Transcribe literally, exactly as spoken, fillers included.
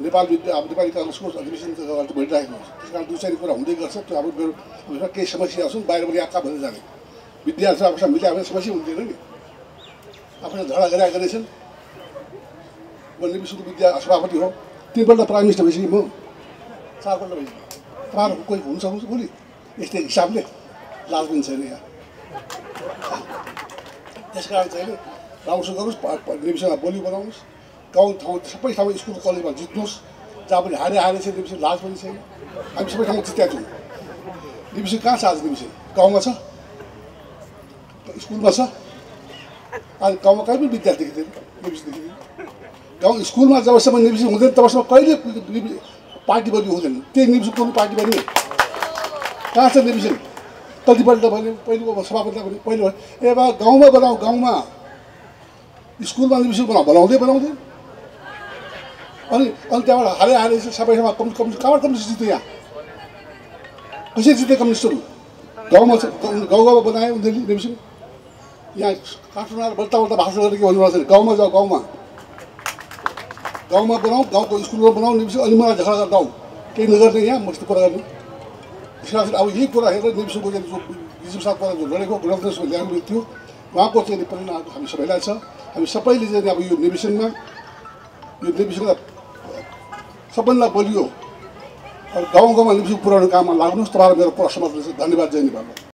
नेपाल विद्या अब नेपाली काङ्ग्रेसको अधिवेशन भइरहेको छ। त्यस कारण दुई कुरा हुँदै गर्छ। त्यो अब मेरो केही समस्या छन् बाहिरबाट आएका भनेर जाने विद्यार्थी आफूसँग मिलायो भने समस्या हुन्थेन नि। आफूसँग झगडा गरेका गरेछन्। म नेविसको विद्या सभापति हो, तिनपल्ट प्राइम मिनिस्टर भइसकेँ म, चारपल्ट भइसकेँ। तपाईँहरू कोही हुन सक्नुहुन्छ भोलि यस्तै हिसाबले लाज पनि छैन यहाँ। त्यस कारण चाहिँ राम्रोसँग गर्नुहोस्, नेविसमा बोली बनाउनुहोस्, गाउँ ठाउँ सबै ठाउँमा स्कुल कलेजमा जित्नुहोस्। जहाँ पनि हारे हारे छ नेविसी लाज पनि छैन। हामी सबै ठाउँमा जितेका छौँ। नेविसी कहाँ छ आज? नेविसी गाउँमा छ, स्कुलमा छ। आज गाउँमा कहीँ पनि विद्यार्थी देखिँदैन, नेविसी देखिँदैन। गाउँ स्कुलमा जबसम्म नेविसी हुँदैन तबसम्म कहिले पार्टी बनी हुँदैन। त्यही नेविसी कुनै पार्टी बनी कहाँ छ नेविसी? कतिपल्ट भन्यो, पहिलो सभापति भन्यो, पहिलो ए बा गाउँमा बनाऊ, गाउँमा स्कुलमा नेविसी बनाऊ, बनाउँदै बनाउँदै अनि अनि त्यहाँबाट हारे हारे सबैसँग कम्युनिस्ट कम्युनिस्ट कहाँबाट कम्युनिस्ट जित्यो? यहाँ कसरी जित्यो कम्युनिस्टहरू? गाउँमा गाउँ गाउँमा बनायो उनीहरूले नेविसी। यहाँ काठमाडौँ बल्ता बल्ता भाषण गरेर के भन्नुभएको छ? गाउँमा जाऊ, गाउँमा गाउँमा बनाऊ, गाउँको स्कुलमा बनाऊ नेविसी। अनि मलाई झगडा गरेर गाउँ केही नगर्ने यहाँ मस्तो कुरा गर्ने। त्यसमा अब यही कुरा हेरेर नेविसीको जो विजय साथबाट जो लडेको गुणवत्ता ल्याएको थियो उहाँको चाहिँ परिणाम हामी सबैलाई छ। हामी सबैले चाहिँ अब यो नेविसनमा यो नेविसनलाई सबैलाई बोलियो गाउँ गाउँमा नेविसी पुऱ्याउने काममा लाग्नुहोस्। तपाईँहरू मेरो कुरा समाज धन्यवाद। जय नेपाल।